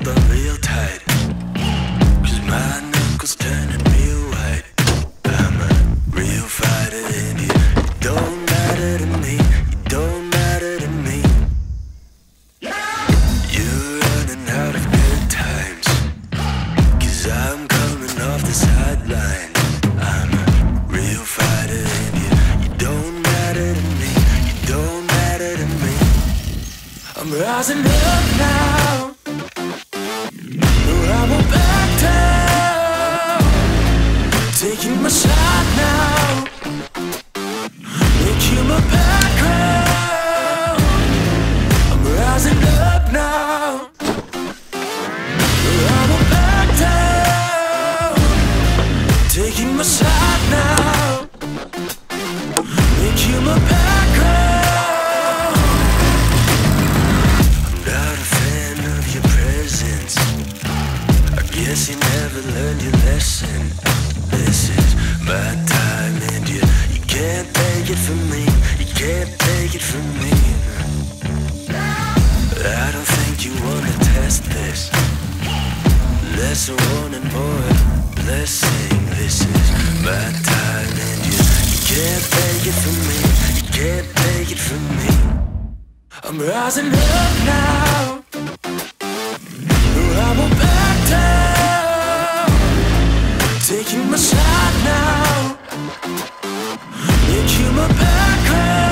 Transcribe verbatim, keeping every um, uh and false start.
hold on real tight, 'cause my knuckles turning real white. I'm a real fighter and you don't matter to me, you don't matter to me. You're running out of good times, 'cause I'm coming off the sideline. I'm a real fighter and you, you don't matter to me, you don't matter to me. I'm rising up now, no I won't back down. Taking my shot now, make you my background. I'm rising up now, no I won't back down. Taking my shot now, make you my background. Guess you never learned your lesson. This is my time and you, you can't take it from me, you can't take it from me. I don't think you wanna test this. Less a warning, more a blessing. This is my time and you, you can't take it from me, you can't take it from me. I'm rising up now, no I won't back down. Taking my shot now, make you my background.